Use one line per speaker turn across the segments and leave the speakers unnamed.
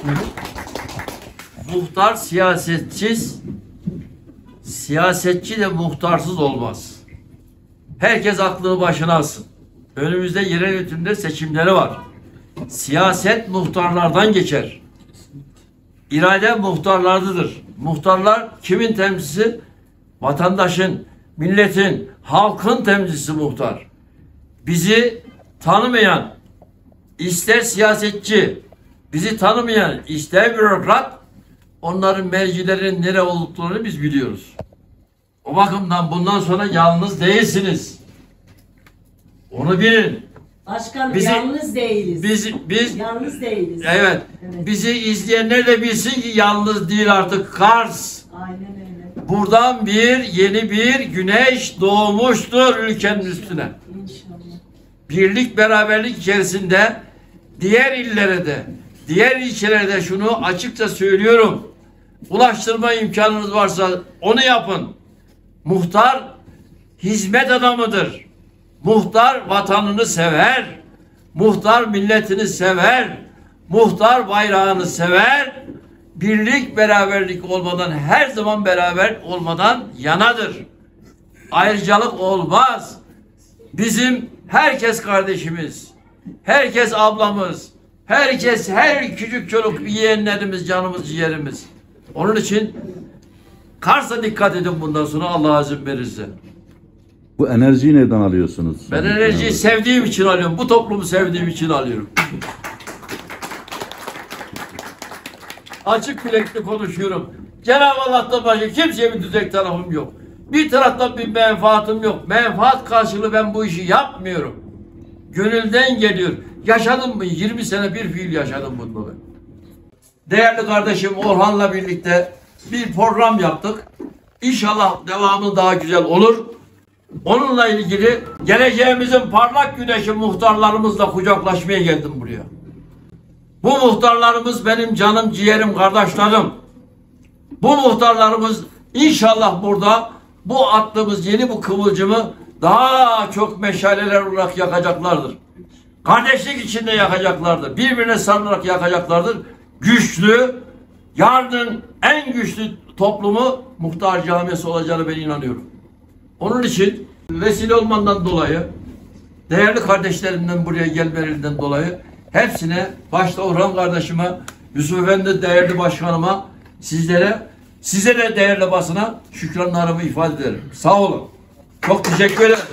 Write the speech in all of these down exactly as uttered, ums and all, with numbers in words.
Muhtar siyasetsiz, siyasetçi de muhtarsız olmaz. Herkes aklını başına alsın. Önümüzde yerel yönetimde seçimleri var. Siyaset muhtarlardan geçer. İrade muhtarlardadır. Muhtarlar kimin temsilcisi? Vatandaşın, milletin, halkın temsilcisi muhtar. Bizi tanımayan, ister siyasetçi, bizi tanımayan, ister bürokrat, onların mercilerinin nere olduklarını biz biliyoruz. O bakımdan bundan sonra yalnız değilsiniz. Onu bilin.
Başkanım
bizi,
yalnız değiliz.
Biz, biz,
yalnız değiliz.
Evet,
evet.
Bizi izleyenler de bilsin ki yalnız değil artık Kars.
Aynen öyle.
Buradan bir yeni bir güneş doğmuştur ülkenin üstüne.
İnşallah.
Birlik beraberlik içerisinde diğer illere de, diğer ilçelere de şunu açıkça söylüyorum. Ulaştırma imkanınız varsa onu yapın. Muhtar hizmet adamıdır. Muhtar vatanını sever. Muhtar milletini sever. Muhtar bayrağını sever. Birlik beraberlik olmadan, her zaman beraber olmadan yanadır. Ayrıcalık olmaz. Bizim herkes kardeşimiz. Herkes ablamız. Herkes, her küçük çocuk yeğenlerimiz, canımız, ciğerimiz. Onun için Kars'a dikkat edin bundan sonra, Allah izin verirse.
Bu enerjiyi nereden alıyorsunuz?
Ben enerjiyi yani sevdiğim için alıyorum. Bu toplumu sevdiğim için alıyorum. Açık yürekli konuşuyorum. Cenab-ı Allah'tan başka kimseye bir düzek tarafım yok. Bir taraftan bir menfaatim yok. Menfaat karşılığı ben bu işi yapmıyorum. Gönülden geliyor. Yaşadım mı? yirmi sene bir fiil yaşadım bunu ben. Değerli kardeşim Orhan'la birlikte bir program yaptık. İnşallah devamı daha güzel olur. Onunla ilgili geleceğimizin parlak güneşi muhtarlarımızla kucaklaşmaya geldim buraya. Bu muhtarlarımız benim canım, ciğerim, kardeşlerim. Bu muhtarlarımız inşallah burada bu attığımız yeni bu kıvılcımı daha çok meşaleler olarak yakacaklardır. Kardeşlik içinde yakacaklardır. Birbirine sarılarak yakacaklardır. Güçlü, yarının en güçlü toplumu muhtar camiası olacağını ben inanıyorum. Onun için vesile olmandan dolayı, değerli kardeşlerimden buraya gelmelerinden dolayı hepsine, başta Orhan kardeşime, Yusuf Efendi değerli başkanıma, sizlere, size de değerli basına şükranlarımı ifade ederim. Sağ olun. Çok teşekkür ederim.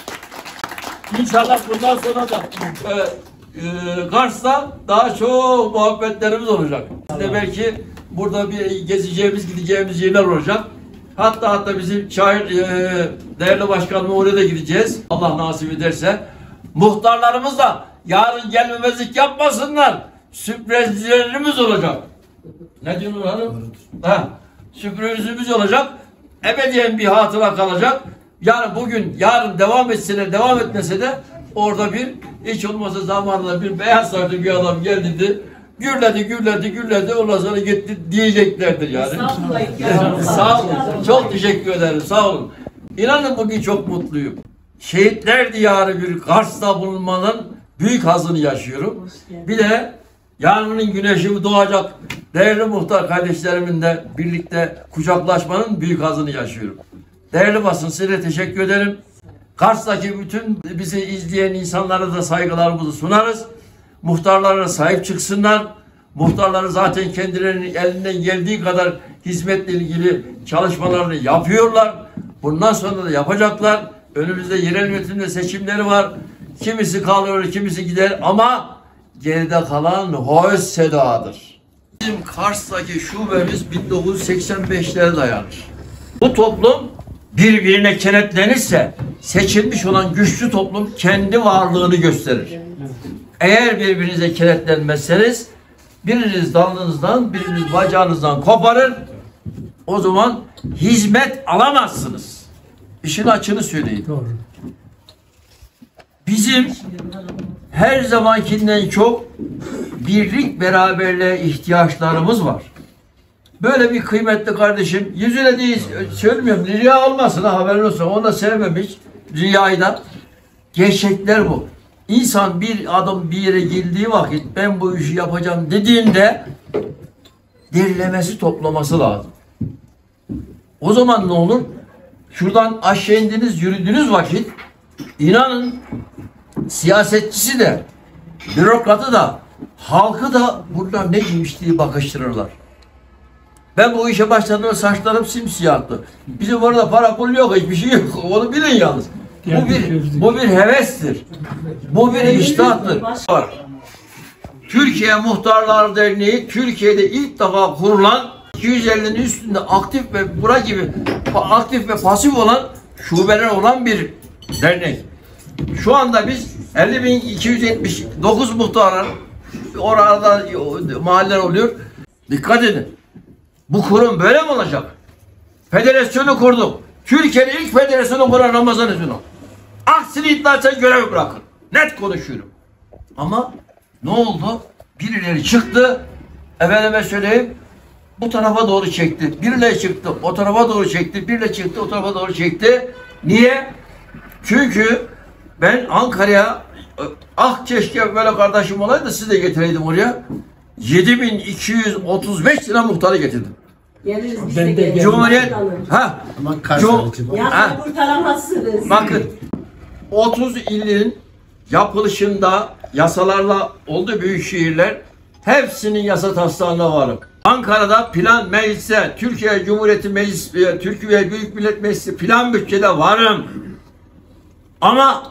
İnşallah bundan sonra da e, e, Kars'ta daha çok muhabbetlerimiz olacak. Size belki burada bir gezeceğimiz, gideceğimiz yerler olacak. Hatta hatta bizim şair e, değerli başkanıma oraya da gideceğiz. Allah nasip ederse. Muhtarlarımız da yarın gelmemezlik yapmasınlar. Sürprizlerimiz olacak. Ne diyorsun hanım? Ha, sürprizimiz olacak. Ebediyen bir hatıra kalacak. Yani bugün, yarın devam etseler, devam etmese de orada bir, hiç olmazsa zamanında bir beyaz saçlı bir adam geldi, gürledi, gürledi, gürledi, ondan sonra gitti diyeceklerdir yani. Sağ olun. Çok teşekkür ederim. Sağ olun. İnanın bugün çok mutluyum. Şehitler diyarı bir Kars'ta bulunmanın büyük hazını yaşıyorum. Bir de yarının güneşi doğacak değerli muhtar kardeşleriminle birlikte kucaklaşmanın büyük hazını yaşıyorum. Değerli basın, size teşekkür ederim. Kars'taki bütün bizi izleyen insanlara da saygılarımızı sunarız. Muhtarlara sahip çıksınlar. Muhtarları zaten kendilerinin elinden geldiği kadar hizmetle ilgili çalışmalarını yapıyorlar. Bundan sonra da yapacaklar. Önümüzde yerel yönetimde seçimleri var. Kimisi kalır, kimisi gider ama geride kalan hoş sedadır. Bizim Kars'taki şubemiz bin dokuz yüz seksen beşlere dayanır. Bu toplum birbirine kenetlenirse seçilmiş olan güçlü toplum kendi varlığını gösterir. Eğer birbirinize kenetlenmezseniz biriniz dalınızdan, biriniz bacağınızdan koparır. O zaman hizmet alamazsınız. İşin açığını söyleyeyim. Doğru. Bizim her zamankinden çok birlik beraberliğe ihtiyaçlarımız var. Böyle bir kıymetli kardeşim, yüzüne değil söylemiyorum, riya olmasın ha, haberin olsun, onu da sevmem hiç, riyayı da. Gerçekler bu. İnsan bir adım bir yere girdiği vakit ben bu işi yapacağım dediğinde derilemesi toplaması lazım. O zaman ne olur? Şuradan aşağı indiniz, yürüdüğünüz vakit inanın siyasetçisi de, bürokratı da, halkı da buradan ne giymiş diye bakıştırırlar. Ben bu işe başladığımda saçlarım simsiyahtı. Bizim orada para pul yok, hiçbir şey yok. Onu bilin yalnız. Bu bir, bu bir hevestir. Bu bir iştahtır. Türkiye Muhtarlar Derneği Türkiye'de ilk defa kurulan iki yüz ellinin üstünde aktif ve bura gibi aktif ve pasif olan şubeler olan bir dernek. Şu anda biz elli bin iki yüz yetmiş dokuz muhtarlar orada mahalleler oluyor. Dikkat edin. Bu kurum böyle mi olacak? Federasyonu kurduk. Türkiye'nin ilk federasyonu kuran Ramazan Özünal. Aksini iddia etse görevi bırakın. Net konuşuyorum. Ama ne oldu? Birileri çıktı. Efendime söyleyeyim. Bu tarafa doğru çekti. Birileri çıktı. O tarafa doğru çekti. Birileri çıktı. O tarafa doğru çekti. Niye? Çünkü ben Ankara'ya ah keşke böyle kardeşim olaydı siz de getireydim oraya. yedi bin iki yüz otuz beş lira muhtarı getirdim.
Geliriz biz
Ben
de
de
geliriz.
Cumhuriyet ha
Ama
Cum-
karşılıklı var.
Ya
Ha.
kurtaramazsınız.
Bakın otuz ilin yapılışında yasalarla oldu büyük şehirler hepsinin yasa taslağında varım. Ankara'da plan meclise, Türkiye Cumhuriyeti Meclis, Türkiye Büyük Millet Meclisi plan bütçede varım. Ama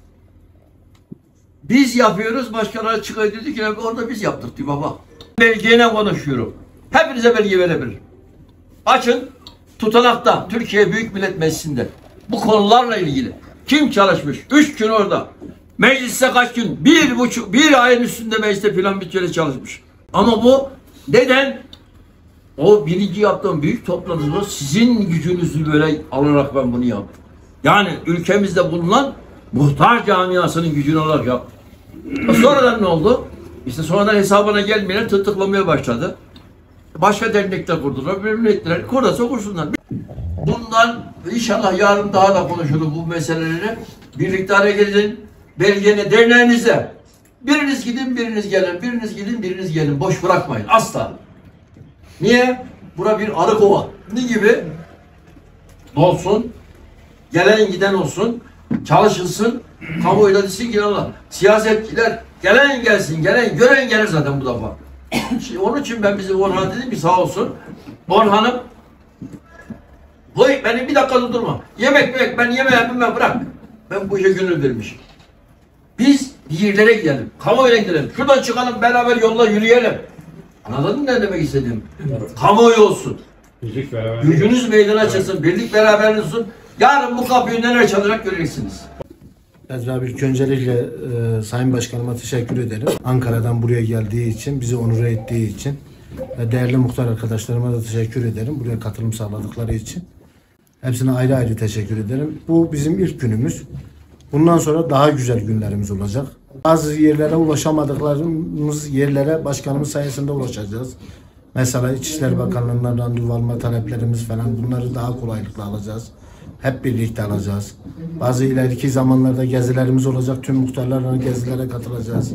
biz yapıyoruz, başkaları çıkıyor dedi ki orada biz yaptık diyor baba. Belgeyle konuşuyorum. Hepinize belge verebilirim. Açın tutanakta Türkiye Büyük Millet Meclisi'nde bu konularla ilgili kim çalışmış? Üç gün orada. Mecliste kaç gün? Bir buçuk, bir ayın üstünde mecliste plan bütçeli çalışmış. Ama bu neden? O birinci yaptığım büyük toplantıda sizin gücünüzü böyle alarak ben bunu yaptım. Yani ülkemizde bulunan muhtar camiasının gücünü alarak yaptım. Sonradan ne oldu? İşte sonradan hesabına gelmeyen tırtıklamaya başladı. Başka dernekler kurdular, birbirine ettiler. Kurarsa kursunlar. Bundan inşallah yarın daha da konuşuruz bu meseleleri. Birlikte hareket edin. Belgene derneğinizde. Biriniz gidin, biriniz gelin. Biriniz gidin, biriniz gelin. Boş bırakmayın. Asla. Niye? Bura bir arı kova. Ne gibi? Dolsun. Gelen giden olsun. Çalışılsın. Kamuoyuna desin ki Allah. Siyasetçiler gelen gelsin, gelen gören gelir zaten bu defa. Onun için ben bizim Orhan dedim ki sağ olsun. Orhan'ım bu beni bir dakika durdurma. Yemek yemek ben yemeğe bilmem bırak. Ben bu işe gönül vermişim. Biz bir yerlere gidelim. Kamuoyuna gidelim. Şuradan çıkalım beraber yolla yürüyelim. Anladın mı ne demek istediğimi? Kamuoyu olsun.
Birlik beraber.
Gücünüz meydana çıksın. Birlik beraberiniz olsun. Yarın bu kapıyı neler çalacak göreceksiniz.
Ezra ilk öncelikle e, Sayın Başkanıma teşekkür ederim. Ankara'dan buraya geldiği için, bizi onur ettiği için ve değerli muhtar arkadaşlarıma da teşekkür ederim. Buraya katılım sağladıkları için. Hepsine ayrı ayrı teşekkür ederim. Bu bizim ilk günümüz. Bundan sonra daha güzel günlerimiz olacak. Bazı yerlere ulaşamadıklarımız yerlere başkanımız sayesinde ulaşacağız. Mesela İçişleri Bakanlığı'ndan randevu alma taleplerimiz falan bunları daha kolaylıkla alacağız. Hep birlikte alacağız. Bazı ileriki zamanlarda gezilerimiz olacak. Tüm muhtarlarla gezilere katılacağız.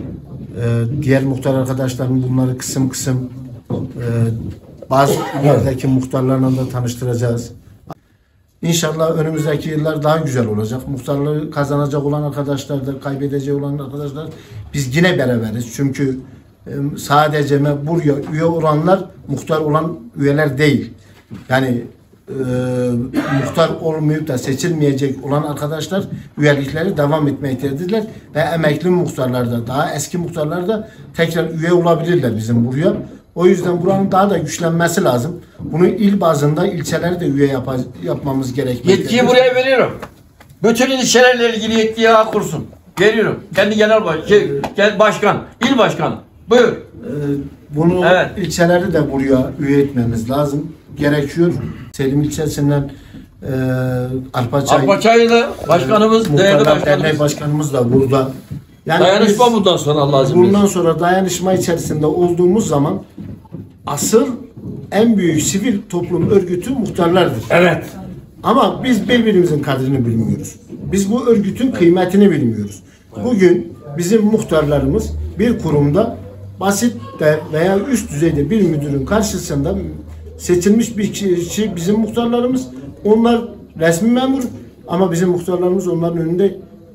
Ee, diğer muhtar arkadaşlarım bunları kısım kısım e, bazı ilerideki muhtarlarla da tanıştıracağız. İnşallah önümüzdeki yıllar daha güzel olacak. Muhtarlığı kazanacak olan arkadaşlar da kaybedecek olan arkadaşlar biz yine beraberiz. Çünkü e, sadece buraya üye olanlar muhtar olan üyeler değil. Yani e, muhtar olmayıp da seçilmeyecek olan arkadaşlar üyelikleri devam etmektedirler ve emekli muhtarlar da daha eski muhtarlar da tekrar üye olabilirler bizim buraya. O yüzden buranın daha da güçlenmesi lazım. Bunu il bazında ilçeleri de üye yap yapmamız gerekmektedir.
Yetkiyi buraya veriyorum. Bütün ilçelerle ilgili yetkiyi ha kursun. Veriyorum. Kendi genel baş, şey, kendi başkan, il başkanı. Buyur.
Ee, bunu
Evet.
ilçeleri de buraya üye etmemiz lazım. Gerekiyor. Selim ilçesinden e, Arpaçay,
Arpaçaylı başkanımız,
e,
değerli
Muhtarlar Derneği
başkanımız.
başkanımız da burada. Yani
Dayanışma
biz
bundan sonra lazım.
bundan sonra dayanışma içerisinde olduğumuz zaman asıl en büyük sivil toplum örgütü muhtarlardır.
Evet.
Ama biz birbirimizin kadrini bilmiyoruz. Biz bu örgütün kıymetini bilmiyoruz. Bugün bizim muhtarlarımız bir kurumda basit de veya üst düzeyde bir müdürün karşısında seçilmiş bir kişi bizim muhtarlarımız. Onlar resmi memur ama bizim muhtarlarımız onların önünde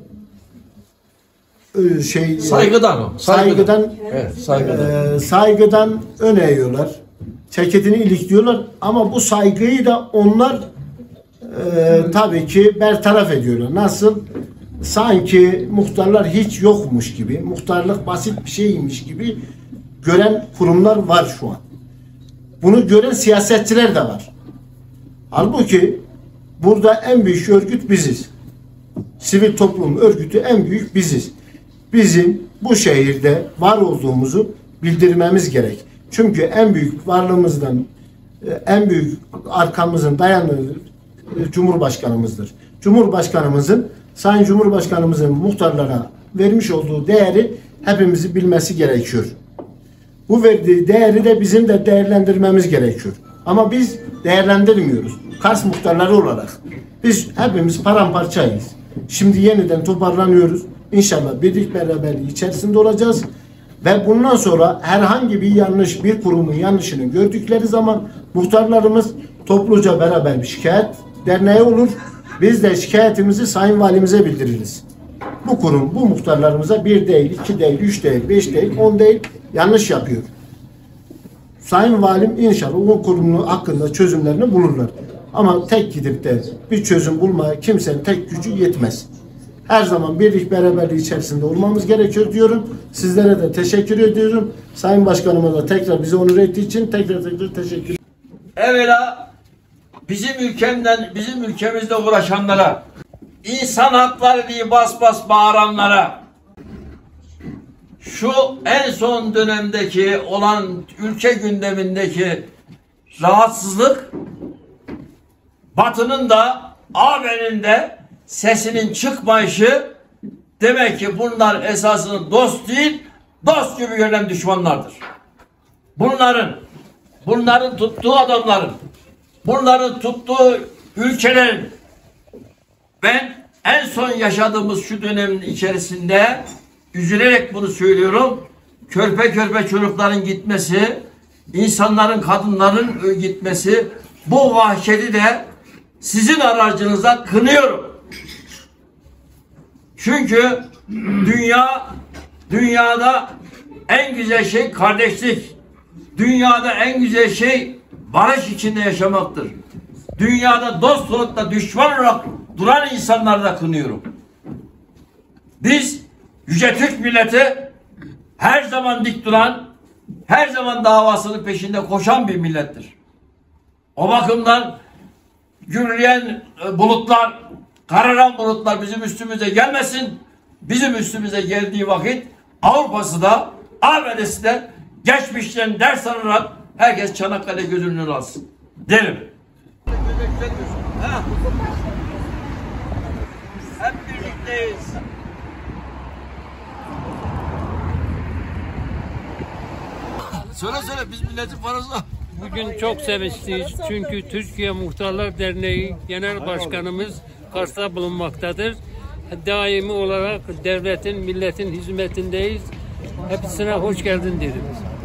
şey
Saygıdan o.
saygıdan
Evet, saygıdan.
e, saygıdan ön eğiyorlar. Ceketini ilikliyorlar ama bu saygıyı da onlar e, tabii ki bertaraf ediyorlar. Nasıl? Sanki muhtarlar hiç yokmuş gibi, muhtarlık basit bir şeymiş gibi gören kurumlar var şu an. Bunu gören siyasetçiler de var. Halbuki burada en büyük örgüt biziz. Sivil toplum örgütü en büyük biziz. Bizim bu şehirde var olduğumuzu bildirmemiz gerek. Çünkü en büyük varlığımızdan, en büyük arkamızın dayandığı Cumhurbaşkanımızdır. Cumhurbaşkanımızın, Sayın Cumhurbaşkanımızın muhtarlara vermiş olduğu değeri hepimizi bilmesi gerekiyor. Bu verdiği değeri de bizim de değerlendirmemiz gerekiyor. Ama biz değerlendirmiyoruz. Kars muhtarları olarak. Biz hepimiz paramparçayız. Şimdi yeniden toparlanıyoruz. İnşallah birlik beraberliği içerisinde olacağız. Ve bundan sonra herhangi bir yanlış, bir kurumun yanlışını gördükleri zaman muhtarlarımız topluca beraber bir şikayet derneği olur. Biz de şikayetimizi Sayın Valimize bildiririz. Bu kurum, bu muhtarlarımıza bir değil, iki değil, üç değil, beş değil, on değil yanlış yapıyor. Sayın Valim inşallah o kurumun hakkında çözümlerini bulurlar. Ama tek gidip de bir çözüm bulmaya kimsenin tek gücü yetmez. Her zaman birlik beraberliği içerisinde olmamız gerekiyor diyorum. Sizlere de teşekkür ediyorum. Sayın Başkanıma da tekrar bizi onur ettiği için tekrar tekrar teşekkür ederim.
Evvela bizim ülkemden, bizim ülkemizde uğraşanlara, insan hakları diye bas bas bağıranlara, şu en son dönemdeki olan ülke gündemindeki rahatsızlık, Batı'nın da A B'nin de sesinin çıkmayışı, demek ki bunlar esasında dost değil, dost gibi görülen düşmanlardır. Bunların, bunların tuttuğu adamların, bunların tuttuğu ülkelerin, ben en son yaşadığımız şu dönemin içerisinde üzülerek bunu söylüyorum, körpe körpe çocukların gitmesi, insanların, kadınların gitmesi, bu vahşeti de sizin aracınıza kınıyorum. Çünkü dünya, dünyada en güzel şey kardeşlik. Dünyada en güzel şey barış içinde yaşamaktır. Dünyada dost olup da düşman olarak duran insanları da kınıyorum. Biz Yüce Türk milleti her zaman dik duran, her zaman davasının peşinde koşan bir millettir. O bakımdan gürleyen bulutlar, kararan bulutlar bizim üstümüze gelmesin. Bizim üstümüze geldiği vakit Avrupa'sı da, A B D'si de geçmişten ders alarak herkes Çanakkale gözünün önüne alsın derim. Hep birlikteyiz. Söyle söyle, biz milletin parasını.
Bugün çok sevinçliyiz çünkü Türkiye Muhtarlar Derneği Genel Başkanımız Kars'ta bulunmaktadır. Daimi olarak devletin, milletin hizmetindeyiz. Hepsine hoş geldin derim.